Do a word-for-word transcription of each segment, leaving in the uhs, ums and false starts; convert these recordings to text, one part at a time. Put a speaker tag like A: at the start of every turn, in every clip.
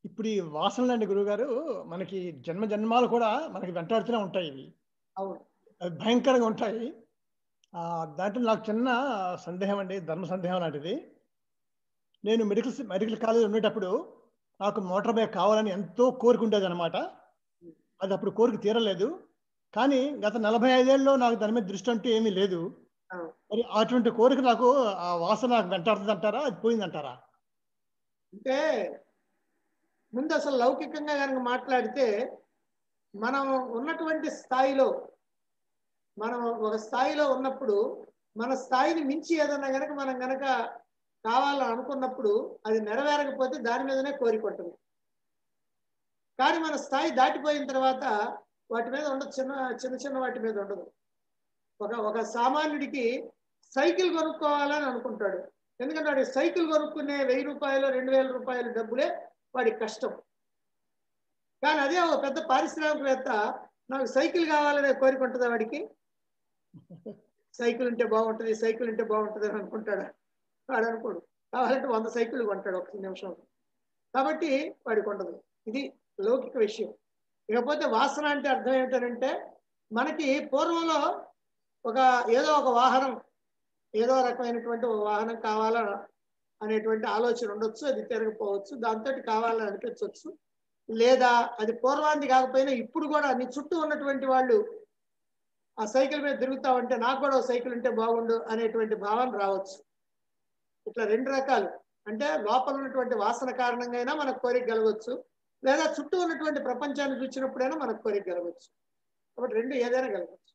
A: ఇప్పుడు ఈ వాసనలండి గురువుగారు మనకి జన్మ జన్మాలు కూడా మనకి వెంటాడుతూనే ఉంటాయి ఇవి.
B: అవును.
A: అవి భయంకరంగా ఉంటాయి. ఆహ్, దాంట్లో నాకు చిన్న సందేహం అండి. ధర్మ సందేహం లాంటిది. నేను మెడికల్ స్ మెడికల్ కాలేజ్‌లో ఉండేటప్పుడు నాకు మోటార్ బైక్ కావాలని ఎంతో కోరిక ఉండేదనమాట.
B: హ్మ్.
A: అది అప్పుడు కోరిక తీరలేదు. కానీ గత నలభై ఐదు ఏళ్లలో నాకు దాని మీద దృష్టి అంటూ ఏమీ లేదు.
B: అవును.
A: మరి అటువంటి కోరిక నాకు ఆ వాసన నాకు వెంటాడుతుందంటారా? అది పోయిందంటారా?
B: అంటే ముందు అసలు లౌకికంగా గనక మాట్లాడితే, మనం ఉన్నటువంటి స్థాయిలో, మనం ఒక స్థాయిలో ఉన్నప్పుడు, మన స్థాయిని మించి ఏదన్నా గనక మనం గనక కావాలని అనుకున్నప్పుడు, అది నెరవేరకపోతే దాని మీదనే కోరిక ఉంటుంది. కానీ మన స్థాయి దాటిపోయిన తర్వాత వాటి మీద ఉండదు. చిన్న చిన్న చిన్న వాటి మీద ఉండదు. ఒక ఒక సామాన్యుడికి సైకిల్ కొనుక్కోవాలని అనుకుంటాడు. ఎందుకంటే వాడి సైకిల్ కొనుక్కునే రూ. వెయ్యి రూ. రెండు వేల డబ్బులే వాడికి కష్టం. కానీ అదే ఒక పెద్ద పారిశ్రామికవేత్త నాకు సైకిల్ కావాలనే కోరిక ఉంటుందా వాడికి? సైకిల్ ఉంటే బాగుంటుంది, సైకిల్ ఉంటే బాగుంటుంది అని అనుకుంటాడా? వాడు అనుకోడు. కావాలంటే వంద సైకిళ్ళు కొంటాడు ఒక నిమిషం. కాబట్టి వాడికి ఉండదు. ఇది లౌకిక విషయం. ఇకపోతే వాసన అంటే అర్థం ఏమిటనంటే, మనకి పూర్వంలో ఒక ఏదో ఒక వాహనం, ఏదో రకమైనటువంటి ఒక వాహనం కావాలా అనేటువంటి ఆలోచన ఉండొచ్చు. అది తిరగపోవచ్చు. దాంతోటి కావాలని అనిపించవచ్చు. లేదా అది పూర్వానికి కాకపోయినా ఇప్పుడు కూడా నీ చుట్టూ ఉన్నటువంటి వాళ్ళు ఆ సైకిల్ మీద తిరుగుతా ఉంటే నాకు కూడా ఒక సైకిల్ ఉంటే బాగుండు అనేటువంటి భావన రావచ్చు. ఇట్లా రెండు రకాలు. అంటే లోపల ఉన్నటువంటి వాసన కారణంగా అయినా మనకు కోరిక కలగవచ్చు. లేదా చుట్టూ ఉన్నటువంటి ప్రపంచాన్ని చూసినప్పుడైనా మనకు కోరిక కలగవచ్చు. కాబట్టి రెండు ఏదైనా కలగవచ్చు.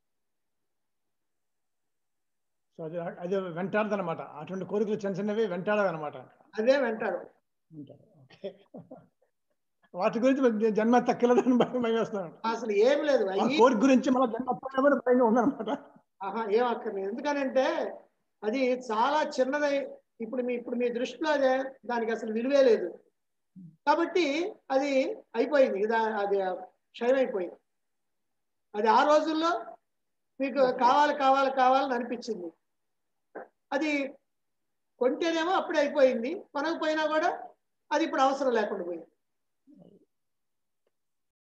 A: సో, అది అది వెంటాడదనమాట. అటువంటి కోరికలు చిన్న చిన్నవి వెంటాడవనమాట.
B: అదే వెంటాడు.
A: ఉంటారు. ఓకే. వాటి గురించి మరి జన్మ ఎత్తక్కర్లేదని భయం భయమేస్తుంది.
B: అసలు ఏమి లేదు.
A: ఆ
B: అయ్యి
A: కోరిక గురించి మళ్ళా జన్మ ఎత్తాలేమో భయంగా ఉందనమాట.
B: ఆహా! ఏం అక్కర్లేదు. ఎందుకనంటే అది చాలా చిన్నదై ఇప్పుడు మీ ఇప్పుడు మీ దృష్టిలో అదే దానికి అసలు విలువే లేదు. కాబట్టి అది అయిపోయింది. ఇదా అది క్షయమైపోయింది. అది ఆ రోజుల్లో మీకు కావాలి, కావాలి, కావాలని అనిపించింది. అది కొంటేనేమో అప్పుడే అయిపోయింది. కొనకపోయినా కూడా అది ఇప్పుడు అవసరం లేకుండా పోయింది.